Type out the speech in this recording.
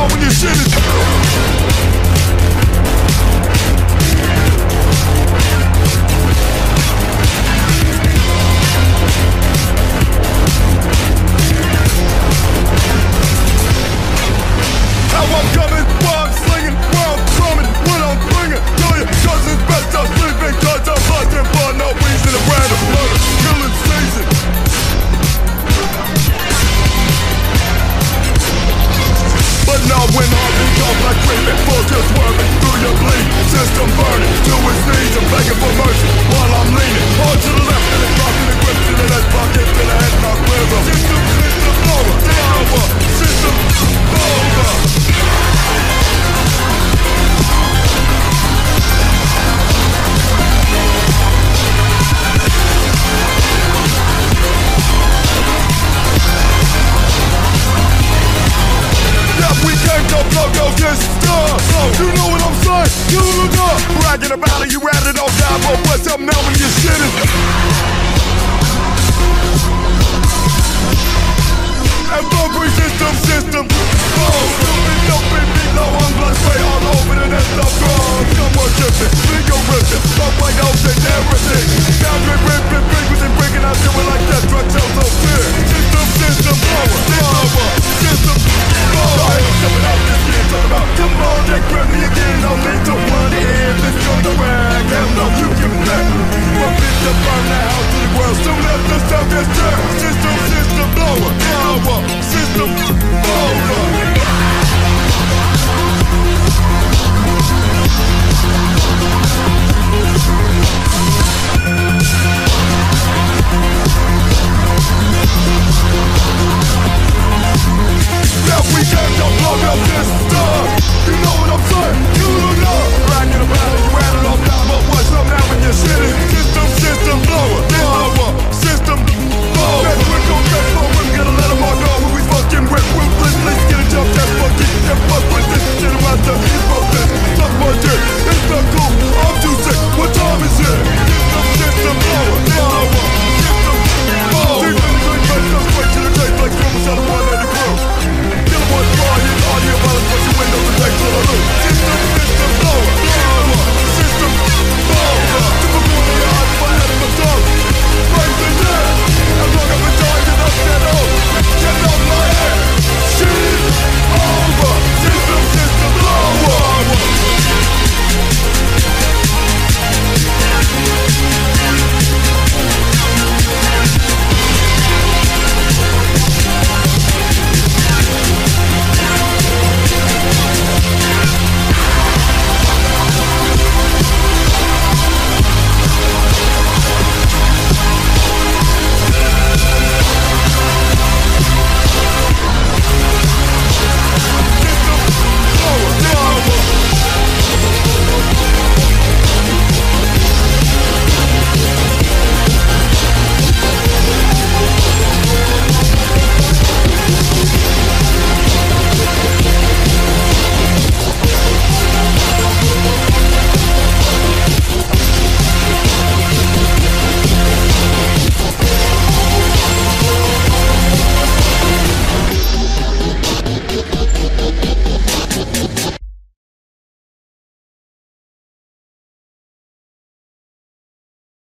know when your shit is. How I'm coming, while I'm slinging, while I'm drumming, when I'm bringing. Tell you, cause it's best I'm sleeping, cause I'm busting for no reason. A brand of murder, killing season. But now when I become like creeping, focus swerving through your bleed. System burning to its knees and begging for mercy while I'm leaning hard to the left and dropping the grip to the left pocket to the head knock river. System over, over, system over. We came to blow your sister. You know what I'm saying? You look up. Bragging about it, you ratted on top. But what's up now when your shit is? And bumping system. Oh, stupid, no